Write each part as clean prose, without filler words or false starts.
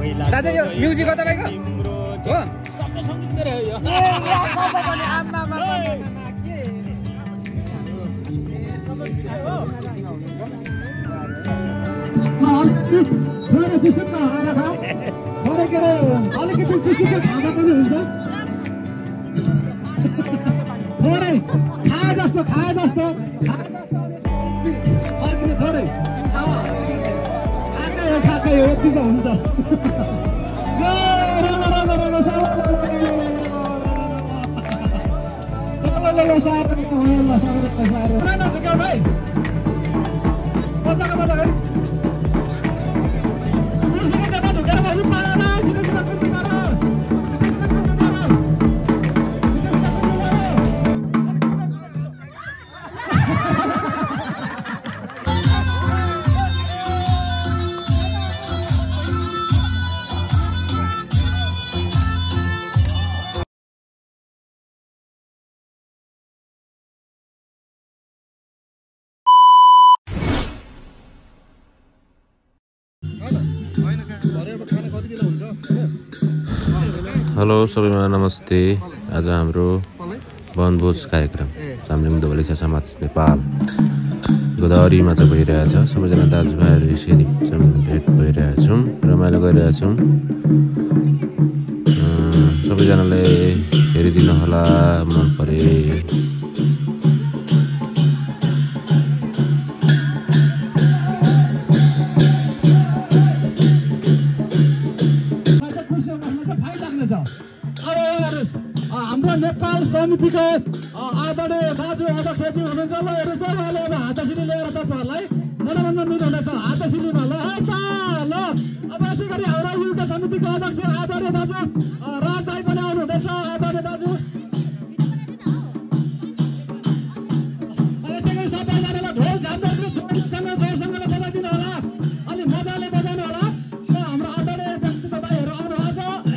दाजु यो म्युजिक हो तपाईको हो शब्द सङ्गीत रे यो शब्द पनि आम्मा थोरै चिसुक्क हाएर खाऊ थोरै के अरे अलिकति चिसुक्क खाँदा पनि हुन्छ थोरै खाए जस्तो फर्किने थोरै खाकै हो यति त हुन्छ हेलो सबैमा नमस्ते। आज हाम्रो वनभोज कार्यक्रम चामलिङ धवलेसा समाज नेपाल गोदावरीमा चाहिँ भइरहेछ। सबैजना दाजुभाइहरू यसरी भेट भइरहेछौँ, रमाइलो गरिरहेछौँ। सबैजनाले हेरिदिनु होला, मन परे। हाम्रो नेपाल समितिको आदरणीय दाजु अध्यक्षजी हुनुहुन्छ। ल हेर्नुहोस् उहाँले अब हातसिली लिएर तपाईँहरूलाई मनोरञ्जन दिनुहुनेछ। हातसिलीमा ल ल अब यसै गरी हाम्रो युवा समितिको अध्यक्ष आदरणीय दाजु राज दाइ पनि आउनुहुँदैछ। आदरणीय दाजु यसै गरी सबैजनालाई ढोल झाँक्री जोडसँग जोडसँगले बजाइदिनु होला, अलि मजाले बजाउनु होला। र हाम्रो आदरणीय व्यक्तित्व भाइहरू आउनु भएको छ।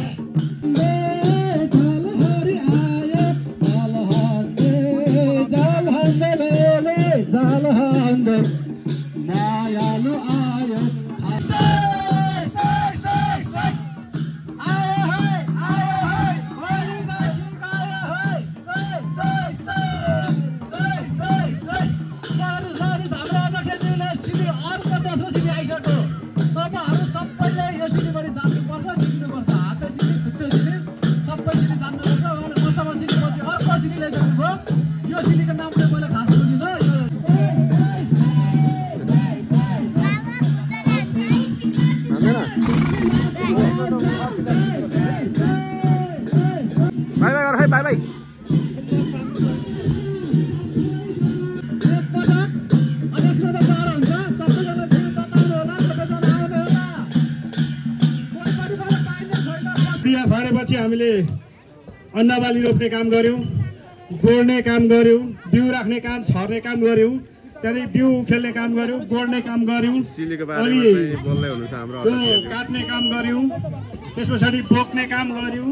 बाई बिहा भरेपछि हामीले अन्नबाली रोप्ने काम गऱ्यौँ, गोड्ने काम गऱ्यौँ, बिउ राख्ने काम, छर्ने काम गऱ्यौँ, त्यहाँदेखि बिउ खेल्ने काम गऱ्यौँ, गोड्ने काम गऱ्यौँ, अनि काट्ने काम गऱ्यौँ, त्यस पछाडि बोक्ने काम गऱ्यौँ,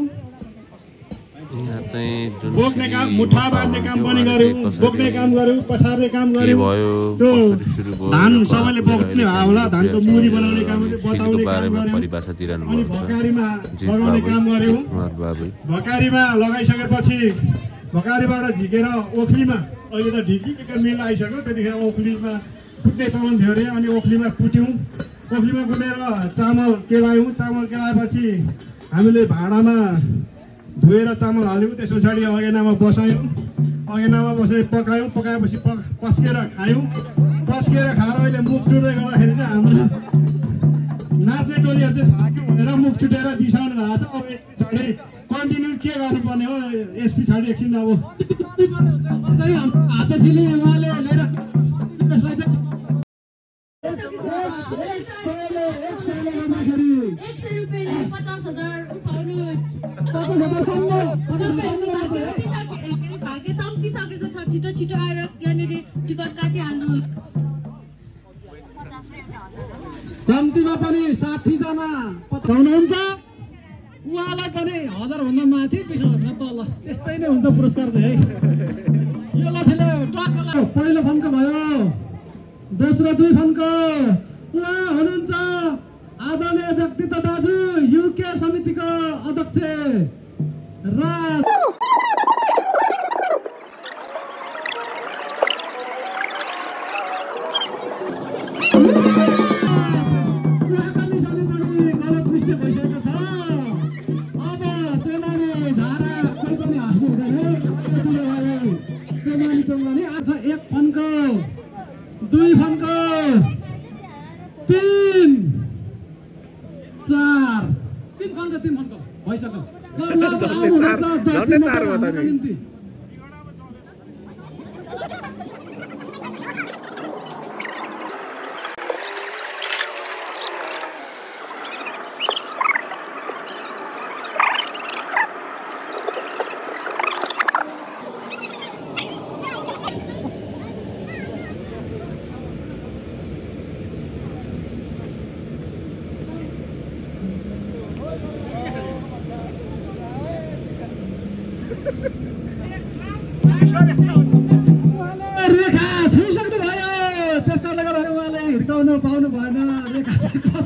बोक्ने काम, मुठा बाँध्ने काम पनि गऱ्यौँ, बोक्ने काम गऱ्यौँ, पछार्ने काम गऱ्यौँ। त्यो धान सबैले बोक्ने भयो होला, धानको मुरी बनाउने काम, बताउने काम गऱ्यौँ, अनि भकारीमा लगाउने काम गऱ्यौँ। भकारीमा लगाइसकेपछि भकारीबाट झिकेर ओखलीमा, अहिले त ढिकी के मिल आइसक्यो, त्यतिखेर ओखलीमा कुट्ने चलन थियो अरे, अनि ओखलीमा कुट्यौँ। ओखलीमा कुटेर चामल केलायौँ। चामल केलाएपछि हामीले भाँडामा धोएर चामल हाल्यौँ। त्यस पछाडि अगेनामा बसायौँ। अगेनामा बसाइ पकायौँ। पकाएपछि पस्केर खायौँ। पस्केर खाएर अहिले मुख चुट्दै गर्दाखेरि चाहिँ हाम्रो नाच्ने टोलीहरू चाहिँ थाक्यो भनेर मुख चुटेर बिसाउनु भएको छ। अब यस पछाडि कन्टिन्यू के गर्नुपर्ने हो, यस पछाडि एकछिन अब हातसिली उहाँले लिएर छिटो छिटो आएर यहाँनिर टिकट काटिहाल्नु। कम्तीमा पनि 60 जना हुनुहुन्छ। उहाँलाई पनि 1000 भन्दा माथि 20,000 भन्दा तल यस्तै नै हुन्छ पुरस्कार चाहिँ है। यो लठीले टक्क पहिलो फन्को भयो, दोस्रो 2 फन्को। उहाँ हुनुहुन्छ आदरणीय लोकप्रिय व्यक्तित्व दाजु युके समितिको अध्यक्ष राज एक फन्को 2 फन्को 3 4 फन्को भइसक्यो रेखा छुइसक्नु भयो त्यस कारणले गर्दा उहाँले हिर्काउनु पाउनु भएन रेखा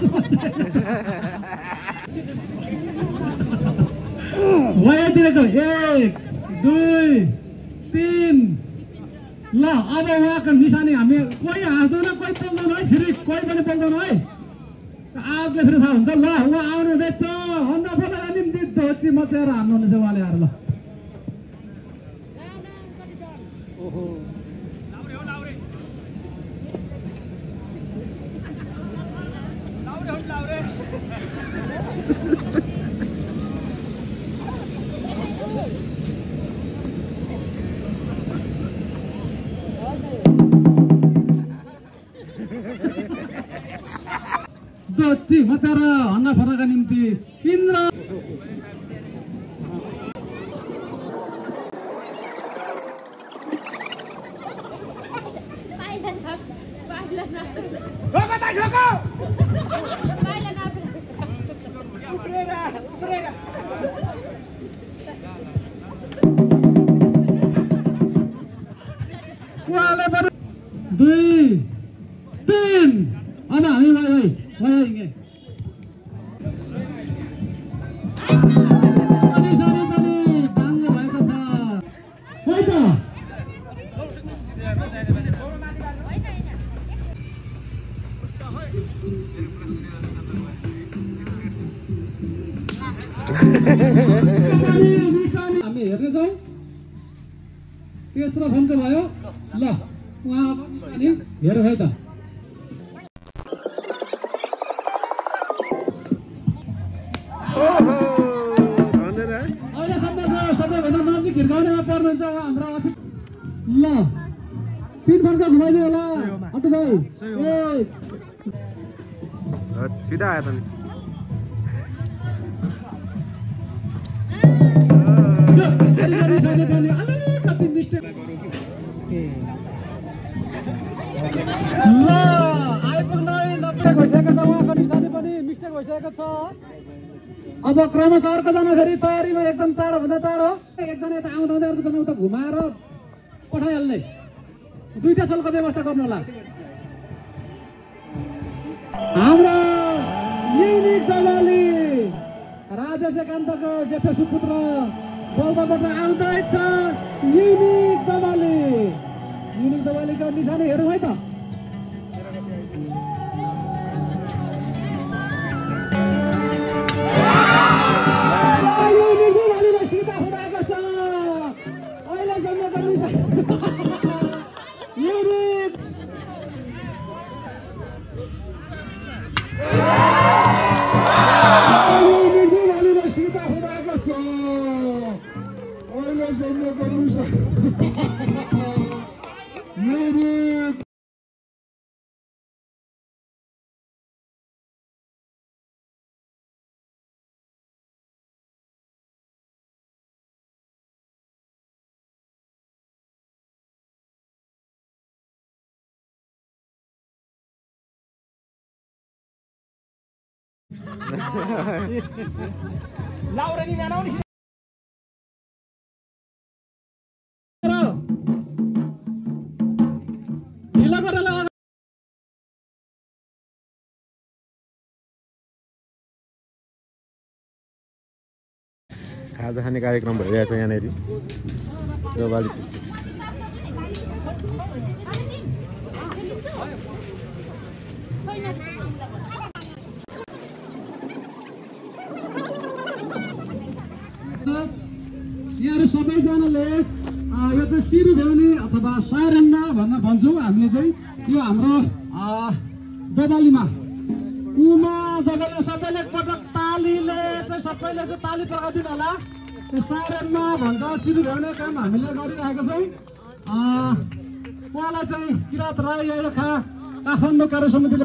वयातिरको 1 2 3 ल अब उहाँको निशानी हामी कोही हाँस्दैन कोही बोल्दैन है फेरि कोही पनि बोल्दैन है आजले फेरि थाहा हुन्छ ल उहाँ आउनु हुँदैछ हाम्रो बोलाएर निम्ति धोची मचाएर हान्नुहुनेछ उहाँले आएर ल दोची मचाएर हन्ना फराका निम्ति इन्द्र उहाँले 2 3 अब हामी भाइ निशानी पनि बाङ्गो भएको छ है त हामी हेर्नेछौँ तेस्रो फन्को भयो ल उहाँ हेर है त अहिलेसम्मको सबैभन्दा नजिक हिर्काउनेमा पर्नुहुन्छ उहाँ हाम्रो ल 3 फन्का घुमाइदियो होला अटु भाइ सिधा आयो त नि अलिकति मिस्टेक ल आइपुग्दै 90 भइसकेको छ उहाँको निशानी पनि मिस्टेक भइसकेको छ अब क्रमशः अर्को जना फेरि तयारीमा एकदम चाँडो भन्दा चाँडो एकजना यता आउँदा अर्को जना उता घुमाएर पठाइहाल्ने 2टा सलको व्यवस्था गर्नु होला हाम्रो युनिक दवाली राजेश एकान्तको जेठो सुपुत्र बल्बाबाट आउँदैछ युनिक दवालीको निशानी हेरौँ है त Laura ni nanaw खाजा खाने कार्यक्रम भइरहेछ यहाँनिर गवाली यहाँहरू सबैजनाले यो चाहिँ सिरु भ्याउने अथवा सायरन्ना भन्छौँ हामीले चाहिँ यो हाम्रो देवालीमा उमा देवालीमा सबैले एकपटक तालीले चाहिँ सबैले चाहिँ ताली पकाइदिनु होला। त्यो सायरन्ना भन्छ सिरु भ्याउने काम हामीले गरिरहेका छौँ। उहाँलाई चाहिँ किरात राई याखा काठमाडौँ कार्य समितिले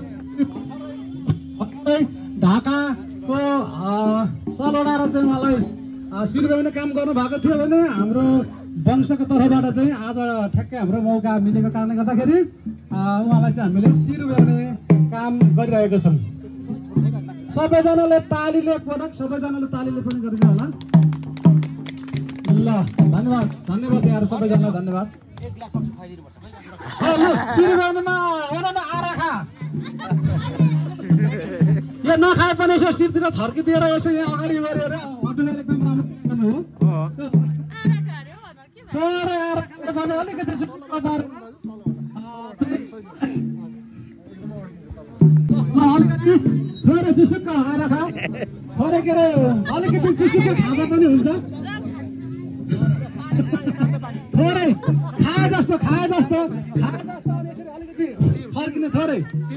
ढाकाको सल ओढाएर चाहिँ उहाँलाई सिरु भ्याउने काम गर्नुभएको थियो भने हाम्रो वंशको तर्फबाट चाहिँ आज ठ्याक्कै हाम्रो मौका मिलेको कारणले गर्दाखेरि उहाँलाई चाहिँ हामीले सिरु भ्याउने काम गरिरहेका छौँ। सबैजनाले तालीले एकपटक सबैजनाले तालीले पनि गरिदिनु होला। ल धन्यवाद धन्यवाद यहाँहरू सबैजनालाई धन्यवाद। सिरु भ्याउनुमा आराखा यो नखाए पनि यसो शिरतिर छर्किदिएर यसो यहाँ अगाडि गरेर अटुमेर एकदम राम्रो हो। अलिकति थोरै चुसुक्क आराखा थोरै के अरे अलिकति चुसुक्क खाजा पनि हुन्छ। थोरै खाए जस्तो अलिकति फर्किने थोरै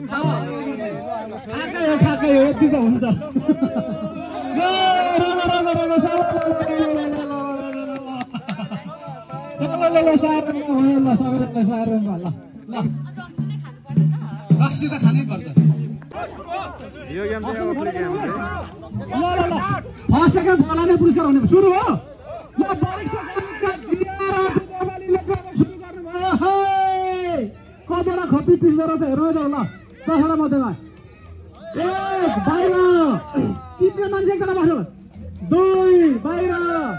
खाकै हो यति त हुन्छ। रक्सी त खानै पर्छ। फर्स्ट सेकेन्ड बोलाउने पुरस्कार हुने सुरु हो। कतिवटा खोपी पिस्दो रहेछ हेर्नु त ल 10वटा मध्येमा 1 बाहिर टिप्ने मान्छे एकजना बस्नु 2 बाहिर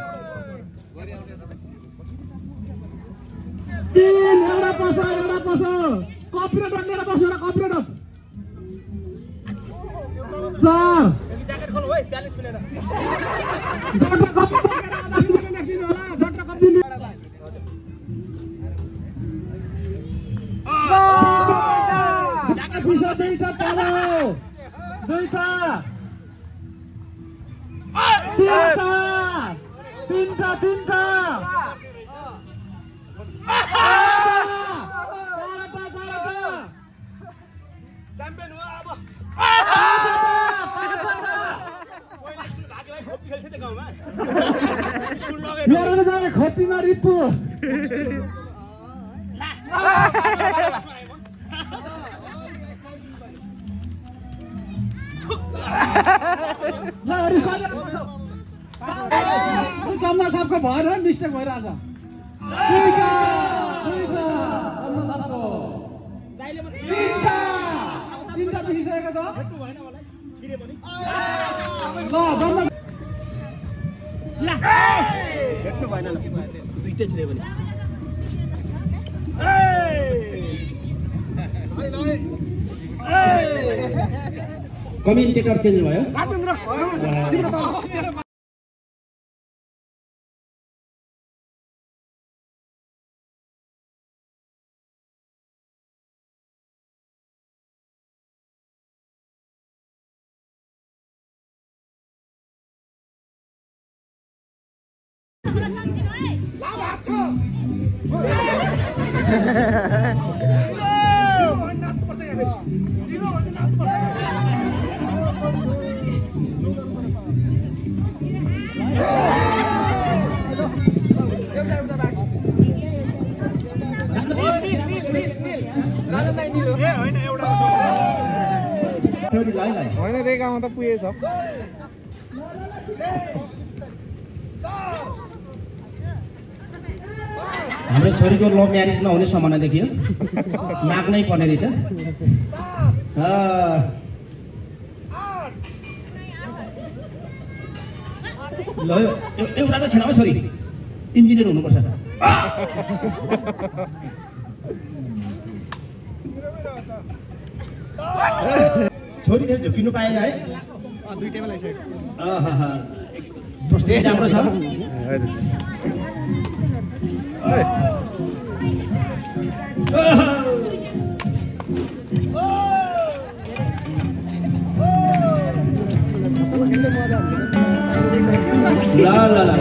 3 एउटा पस कपरेट लिएर बस्नु एउटा कपरेट 4 दुईटा पालो दुईटा तीनटा चारटा च्याम्पियन हो अब खोपीमा रिपु जम्मा सबको भएर मिस्टेक भइरहेछ। तीनटा पिसिसकेको छ। कमेन्टेटर चेन्ज भयो। होइन रेगामा त पुगेछ। हाम्रो छोरीको लभ म्यारेज नहुने सम्भावना देखियो। माग्नै पर्ने रहेछ। ल एउटा त छैन छोरी इन्जिनियर हुनुपर्छ। छोरीले झुकिनु पाएन है। दुईटैमा लागिसक्यो। प्रस्तुति राम्रो छ ल ल ल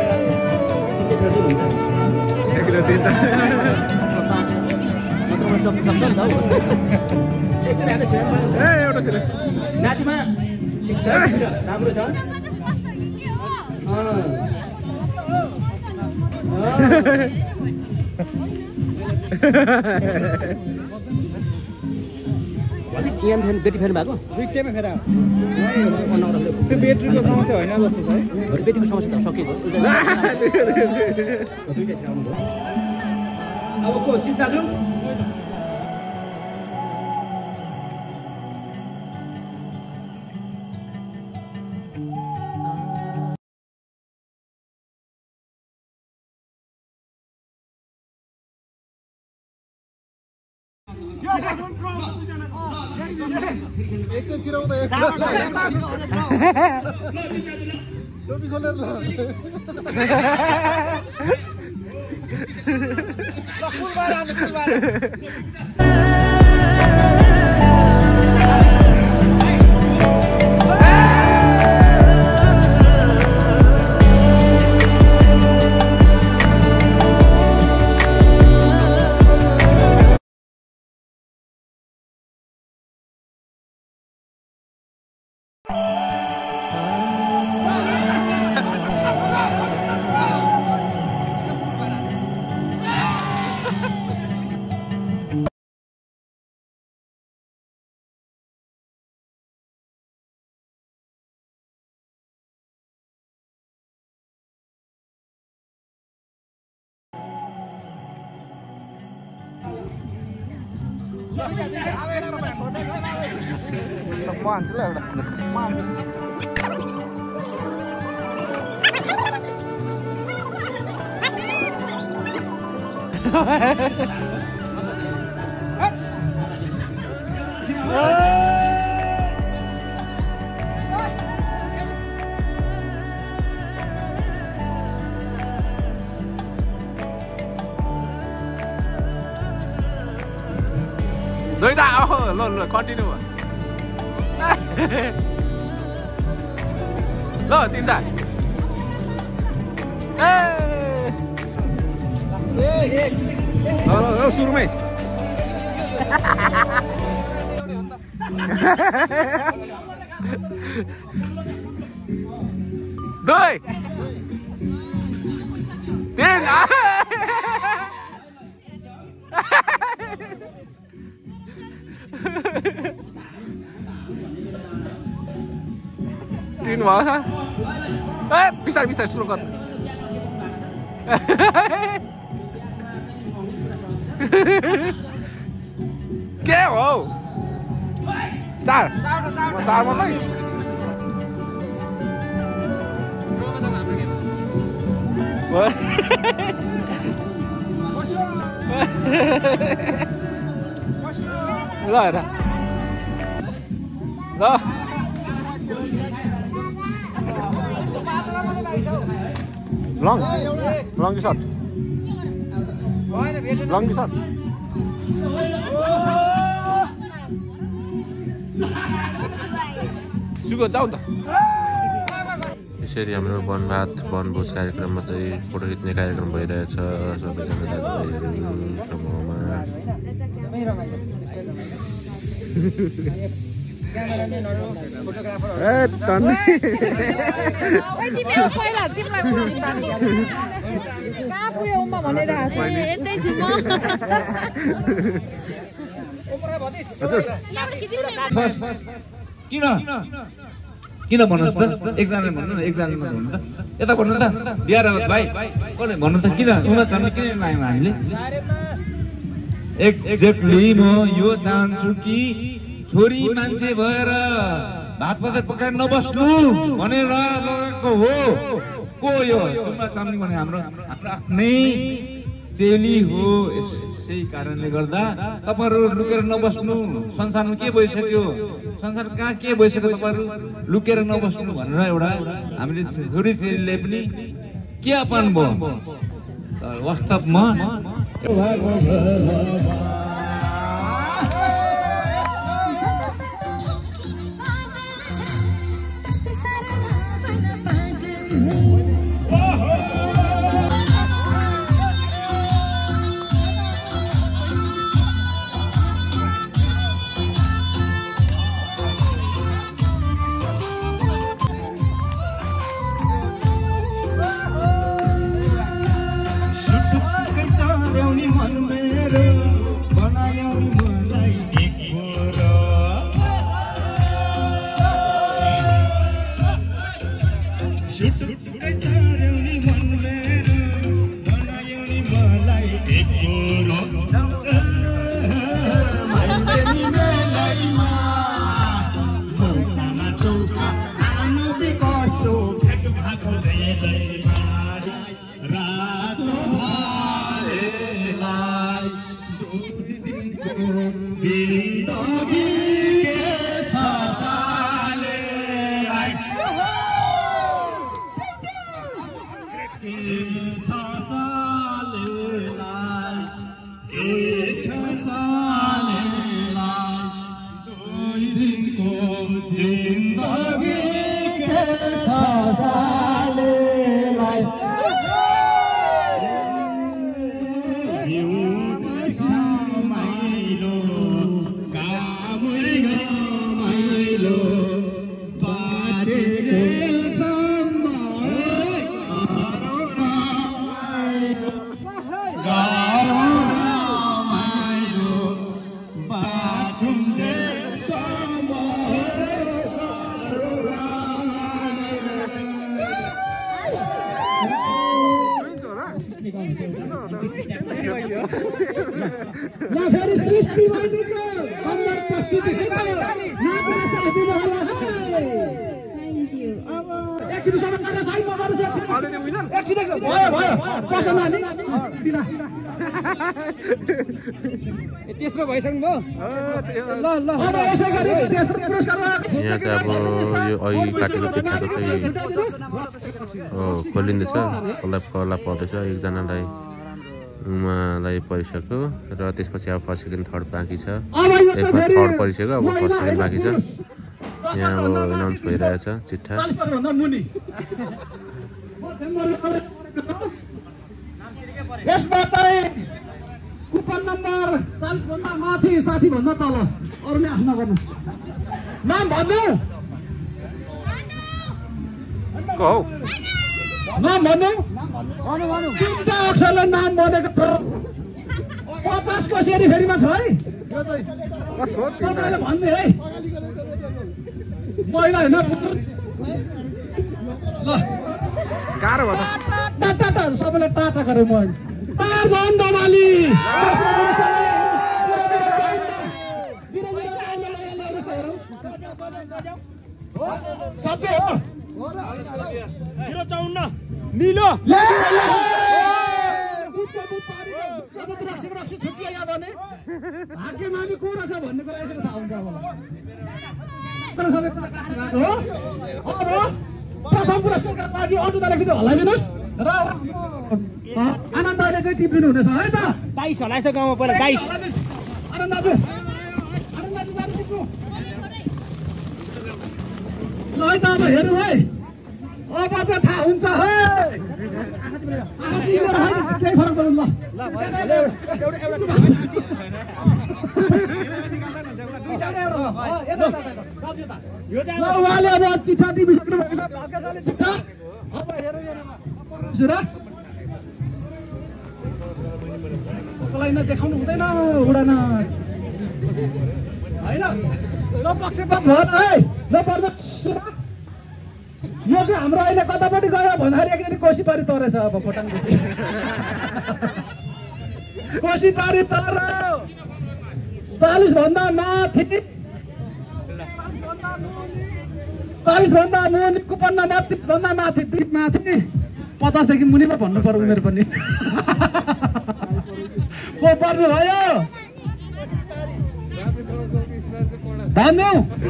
नातिमा ठिक छ राम्रो छ बेटी फेर्नु भएको दुईटैमा फेर त्यो ब्याट्रीको समस्या होइन जस्तो छ है बेटीको समस्या त सकेको अब को चिन्ता जाऊ एकचोटि चिराउँदा टोपी खोलेर ल म हान्छु ल एउटा म दुईटा ल ल कन्टिन्यू ल तिनटा ल सुरुमै दुई तीन तीन भयो बिस्तारै बिस्तारै सुरु गर्नु के हो चार चार मात्रै ल हेर ल long long shirt long shirt सुगो जाऊ त यसरी हाम्रो वनभात वनभोज कार्यक्रममा चाहिँ फोटो खिच्ने कार्यक्रम भइरहेछ सबैजना दाजुभाइहरू समूहमा किन भन्नुहोस् त एकजनाले भन्नु न एकजनाले भन्नु त यता भन्नु त बिहार भाइ कसले भन्नु त किन उमा छन् किन लायौँ हामीले एक्ज्याक्टली म यो चाहन्छु कि छोरी मान्छे भएर भात पात पकाएर नबस्नु भनेर लगेको हो को यो जुम्ला चामलिङ भने हाम्रो आफ्नै चेली हो यसै कारणले गर्दा तपाईहरु लुकेर नबस्नु संसारमा के भइसक्यो संसार कहाँ के भइसक्यो तपाईँहरू लुकेर नबस्नु भनेर एउटा हामीले छोरीचेलीले पनि के अपन भयो वास्तवमा तेस्रो भइसक्नु यहाँ चाहिँ अब यो ऐ काटेको पिठाको चाहिँ खोलिँदैछ कला पर्दैछ एकजनालाई उमालाई परिसक्यो र त्यसपछि अब फर्स्ट सेकेन्ड थर्ड बाँकी छ थर्ड परिसक्यो अब फर्स्ट सेकेन्ड बाँकी छ यहाँ अब एनाउन्स भइरहेछ चिट्ठा कुपन नम्बर 40 भन्दा माथि 60 भन्दा तल अरूले आफ नगर्नु नाम भन्नु नाम भन्नु तीनटा अक्षरले नाम बनेको छ 50 को सेरी फेरिमा छ है तपाईँले भन्ने है महिला होइन ल गाह्रो भयो टाटा सबैले टाटा गरे म Tarzan Damali. Satu. 054. Nilo. Satu raksi छुट्टिया यहाँ भने भाग्यमा हामी को रहेछ भन्ने कुरा यसरी थाहा हुन्छ होला तर सबै कुरा काट्नु भएको हो अब प्रथम पुरस्कारका लागि अनुदान एकचोटि हल्लाइदिनुहोस् र आनन्द दाइले चाहिँ टिप दिनु हुनेछ है त 22 हलाइछ गाउँमा पहिला 22 आनन्द दाजु जानु टिप्नु ल है त अब हेरौँ है अब चाहिँ थाहा हुन्छ है केही फरक पर्दैन ल उहाँले अब चिठा टिपिसक्नु भएको छ भाग्यशाली चिठा अब हेरौँ कसलाई न देखाउनु हुँदैन उडान होइन ल पक्षपात भएन है ल परमेश्वर यो चाहिँ हाम्रो अहिले कतापट्टि गयो भन्दाखेरि एकचोटि कोसी पारी तरेछ अब खोटाङदेखि कोसी पारी तर 40 भन्दा माथि 40 भन्दा मुनि कुपन नम्बर 30 भन्दा माथि माथि 50 देखि मुनि पो भन्नु पर्यो उमेर पनि को पर्नु भयो भन्नु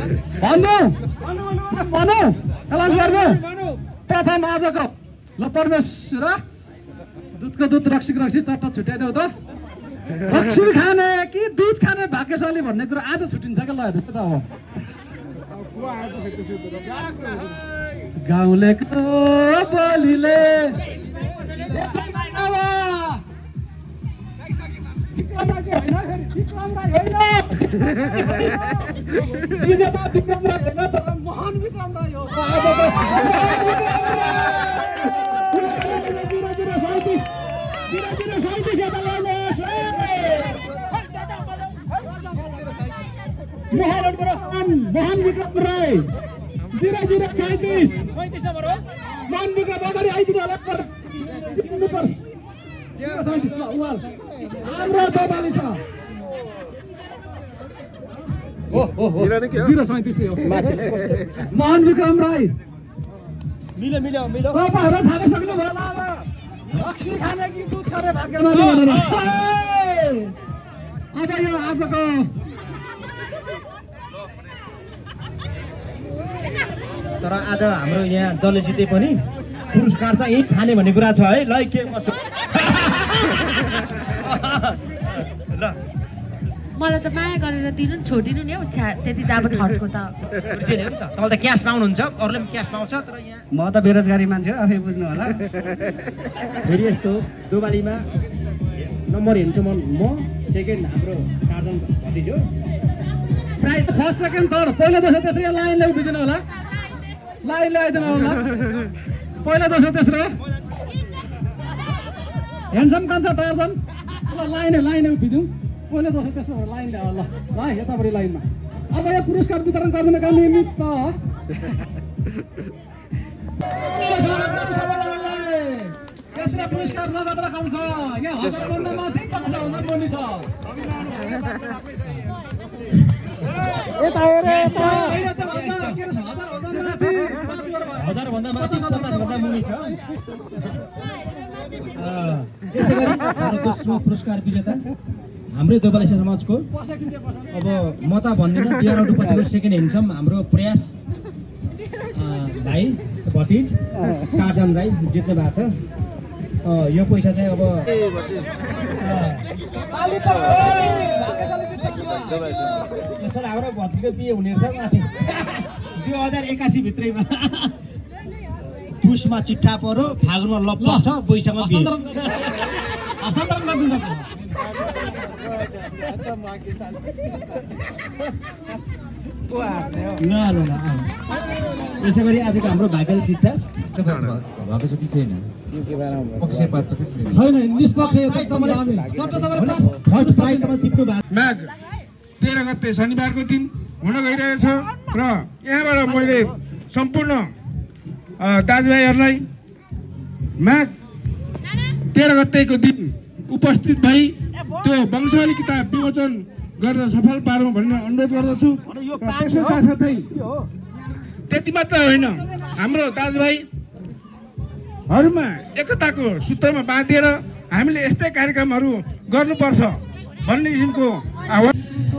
एलाउन्स गर्नु प्रथम आजको ल परमेश्वर दुधको दुध रक्सीको रक्सी चट्ट छुट्याइदेऊ त रक्सी खाने कि दुध खाने भाग्यशाली भन्ने कुरा आज छुट्टिन्छ क्या ल हेर्नु त अब गाउँलेको बोलीले महान विक्रम राई हो महान विक्रम राई 0037 महान विक्रम अगाडि आइदिनु होला चिन्नु पर्छ 037 हाम्रो दबाली छ महान विक्रम राई तपाईँहरू थाहा सक्नु भयो होला अब रक्सी खाने कि दुध खाने भाग्यमानी भनेर अब यो आजको तर आज हाम्रो यहाँ जसले जिते पनि पुरस्कार चाहिँ यही खाने भन्ने कुरा छ है ल के गर्छ ल मलाई त माया गरेर दिनु नि छोडिदिनु नि हौ त्यति त अब थर्डको त तपाईँ त क्यास पाउनुहुन्छ अरूले पनि क्यास पाउँछ तर यहाँ म त बेरोजगारी मान्छे हो आफै बुझ्नु होला फेरि यस्तो दोबालीमा नम्बर हेर्छु म सेकेन्ड हाम्रो कार्जन भतिजो प्राइज फर्स्ट सेकेन्ड थर्ड पहिलो दोस्रो तेस्रो लाइनले उभिदिनु होला लाइनले आइदिनु होला पहिलो दोस्रो तेस्रो ह्यान्डसम कान्छ टार्जन ल लाइनै उभिदिउँ पहिलो दोस्रो तेस्रो लाइनले ल ल यतापट्टि लाइनमा अब यो पुरस्कार वितरण गर्नुका निमित्त त्यसले पुरस्कार नगद रकम छ यहाँ 1000 भन्दा माथि 50,000 मुनि छ यता हेर यता 1000 भन्दा माथि 50 भन्दा मुनि छ त्यसैगरी दोस्रो पुरस्कार विजेता हाम्रै दोबाली समाजको अब म त भन्दिनँ बिहारौटु पछिको सेकेन्ड ह्यान्डसम हाम्रो प्रयास भाइ भतिज काजन राई जित्नु भएको छ यो पैसा चाहिँ अब सर हाम्रो भतिजको बिहे हुने रहेछ माथि 2081 भित्रैमा पुसमा चिट्ठा पर्यो फागुनमा लप्प छ वैशाखमा बिहे यसै गरी आजको हाम्रो भाइकल चिट्ठा छैन निष्पक्ष फर्स्ट प्राइज तपाईँ टिप्नु भएको माघ 13 गते शनिबारको दिन हुन गइरहेछ र यहाँबाट मैले सम्पूर्ण दाजुभाइहरूलाई माघ 13 गतेको दिन उपस्थित भई त्यो वंशावली किताब विमोचन गरेर सफल पारौँ भन्ने अनुरोध गर्दछु त्यसको साथसाथै त्यति मात्र होइन हाम्रो दाजुभाइहरूमा एकताको सूत्रमा बाँधिएर हामीले यस्तै कार्यक्रमहरू गर्नुपर्छ भन्ने किसिमको आह्वान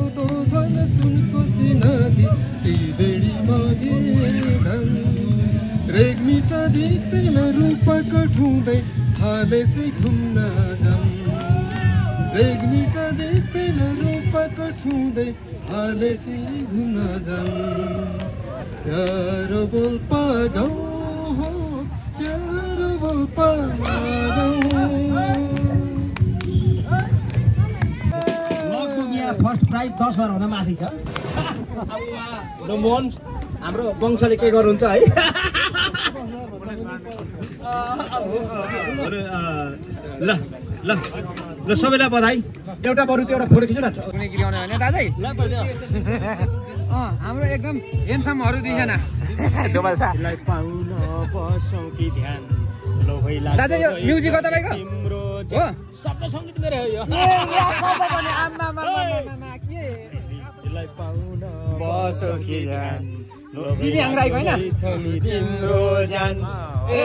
रेगमिटा देख्दैन रूपा कठुँदै हालेसी घुम्न जाऊँ प्यारो बोल पागाउँ हो प्यारो बोल पागाउँ लगभग यहाँ फर्स्ट प्राइज 10 बार भन्दा माथि छ मोहन हाम्रो वंशले के गर्नुहुन्छ है ल ल ल सबैलाई बधाई एउटा बरु त्यो एउटा फोटो खिच्नु न कुनै गिराउने हैन दाजै हाम्रो एकदम हेन्डसमहरु दुईजना दोबाल सालाई पाउन बसौं कि ध्यान लो भइला दाजै यो म्युजिक हो तपाईको हो शब्द संगीत मेरो हो यो शब्द पनि आम्मा मामा के लाई पाउन बसौं कि ध्यान जिमी हाङराईको हैन तिम्रो जान ए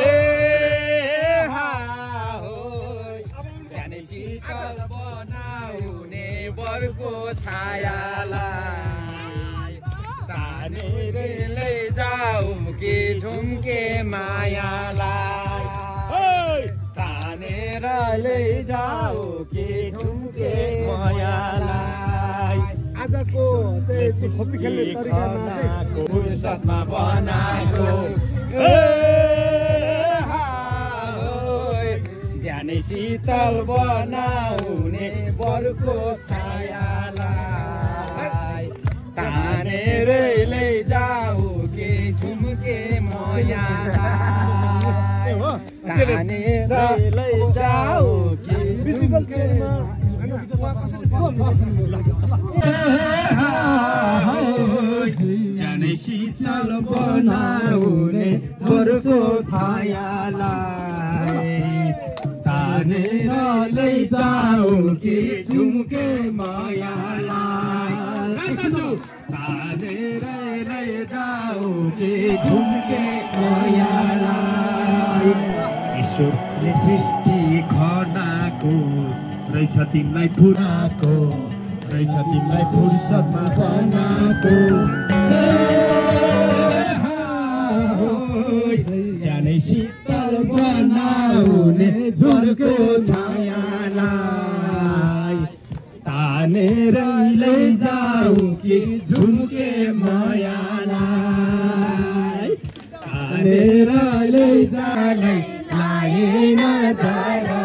शीतल बनाउने बरको छायालाई तानेर लैजाऊ कि झुम्के मायालाई तानेर लैजाऊ कि झुम्के मायालाई आजको चाहिँ त्यो खोपी खेल्ने तरिकामा चाहिँ फुर्सदमा बनाएको ज्यानै शीतल बनाउने बरुको छायालाई तानेर लैजाऊ कि झुम्के मायालाई तानेर लैजाऊ कि झुम्के ज्यानै शीतल बनाउने बरुको छायालाई तानेर लैजाऊ कि झुम्के मायालाई तानेर लैजाऊ कि झुम्के मायालाई ईश्वरले सृष्टि खनाको रहेछ तिमीलाई फुराको रहेछ तिमीलाई फुर्सदमा बनाएको जाने शीतल बनाउने झुल्को छायालाई तानेर लैजाऊ कि झुम्के मायालाई तानेर लैजालाई लाएन जरा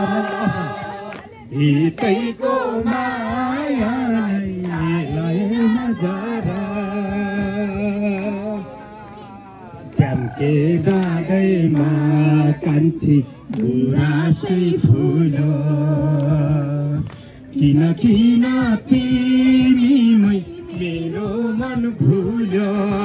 हितैको मायालाई लाएन जरा प्यामके दादैमा कान्छी गुराँसै फुल्यो किन किन तिमीमै मेरो मन भुल्यो